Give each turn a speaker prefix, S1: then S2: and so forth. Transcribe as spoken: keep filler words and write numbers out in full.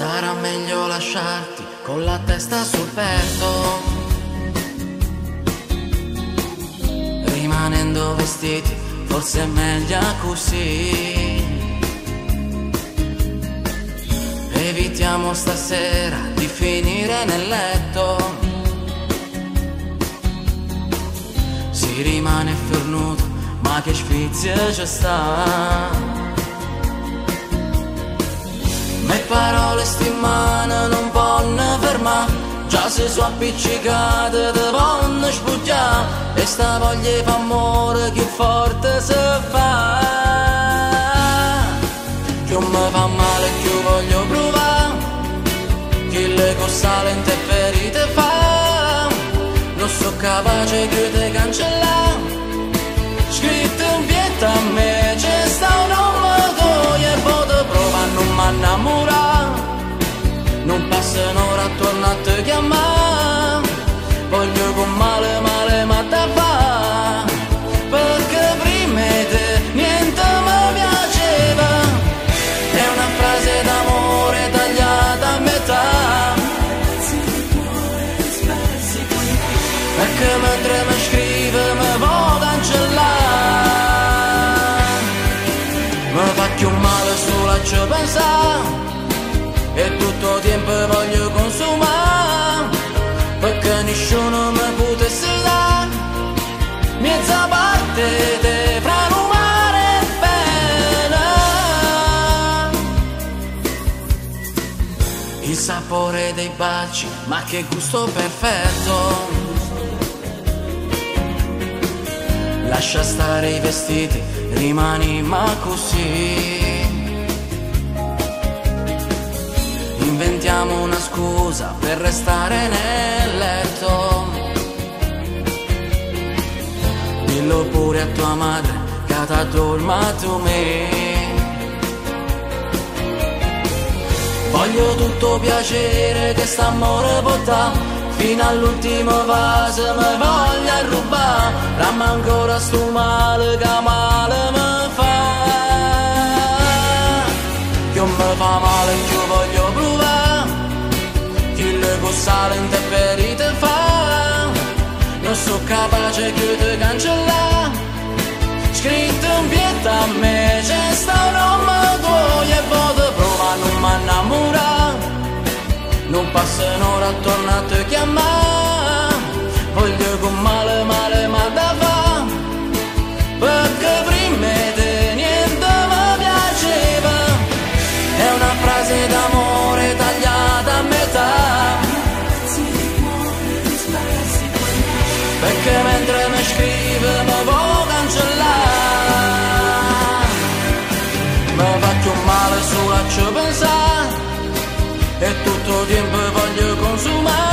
S1: Sarà meglio lasciarti con la testa sul petto, rimanendo vestiti, forse è meglio così. Evitiamo stasera di finire nel letto, si rimane fornuto, ma che sfizia ci sta. Le parole stimane non possono fermare, già si sono appiccicate, te vanno spugliare, e sta voglia di amore più forte si fa. Più mi fa male, più voglio provare, chi le cose lente e ferite fa, non so capace che te cancellare, scritto in pietà a me c'è sta un nome e poi te prova a non m'annamorare, non passa un'ora attorno a te chiamare, voglio con male male ma te fa, perché prima di te niente mi piaceva, è una frase d'amore tagliata a metà, perché mentre mi scrive mi può cancellare, mi fa più male solo a ci pensare, e tutto tempo voglio consumare, perché nessuno mi potesse dare mezza parte di franumare bene. Il sapore dei baci, ma che gusto perfetto, lascia stare i vestiti, rimani ma così. Inventiamo una scusa per restare nel letto, dillo pure a tua madre che ti addormato me. Voglio tutto piacere che st'amore porta, fino all'ultimo vaso mi voglia rubare, ramma ancora sto male che male mi fa, più mi fa male più voglio provare, chi le cose lente e ferite fa, non so capace che te cancellare, scritto in pietà a me c'è sta un nome tuo e poi te prova a non m'annamorare, non passa un'ora attorno a te chiamare, voglio con male male ma da fa, perché prima di te niente mi piaceva, è una frase d'amore tagliata a metà, perché mentre mi scrive mi può cancellare, mi fa più male solo a ci pensare, e tutto tempo voglio consumare.